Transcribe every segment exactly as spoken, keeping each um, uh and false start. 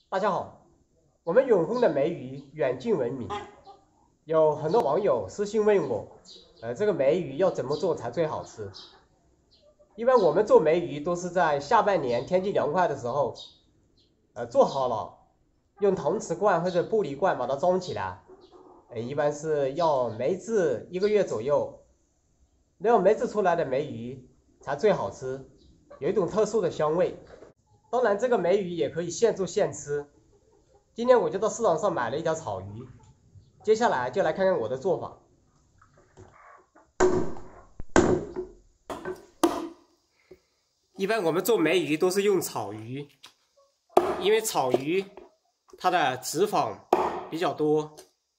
大家好，我们永丰的梅鱼远近闻名，有很多网友私信问我，呃，这个梅鱼要怎么做才最好吃？一般我们做梅鱼都是在下半年天气凉快的时候，呃，做好了，用搪瓷罐或者玻璃罐把它装起来，呃，一般是要梅制一个月左右，那样梅制出来的梅鱼才最好吃，有一种特殊的香味。当然，这个梅鱼也可以现做现吃。今天我就到市场上买了一条草鱼，接下来就来看看我的做法。一般我们做梅鱼都是用草鱼，因为草鱼它的脂肪比较多，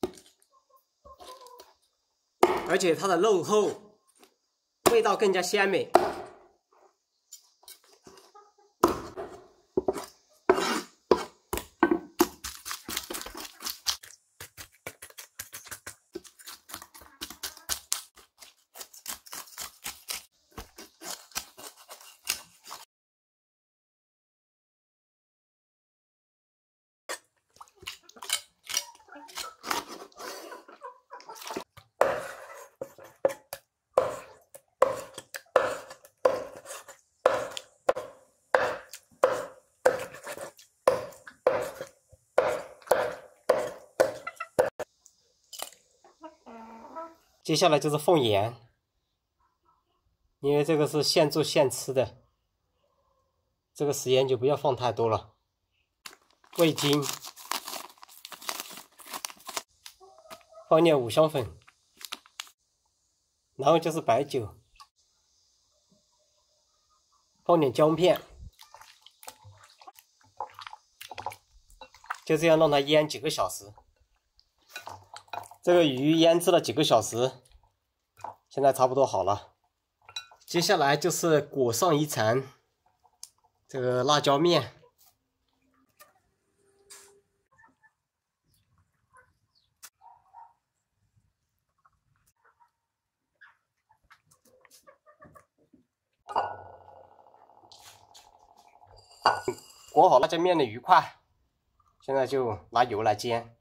而且它的肉厚，味道更加鲜美。接下来就是放盐，因为这个是现做现吃的，这个食盐就不要放太多了。味精，放点五香粉，然后就是白酒，放点姜片，就这样让它腌几个小时。这个鱼腌制了几个小时，现在差不多好了。接下来就是裹上一层这个辣椒面，裹好辣椒面的鱼块，现在就拿油来煎。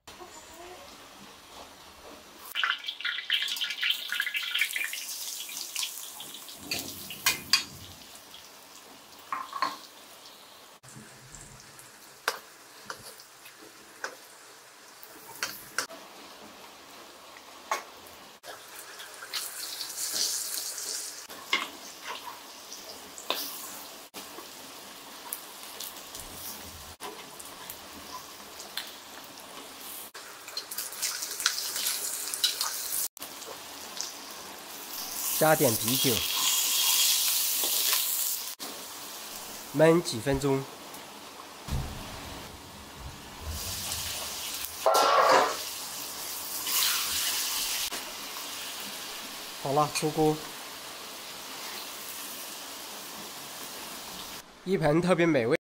加点啤酒，焖几分钟。好了，出锅。一盆特别美味。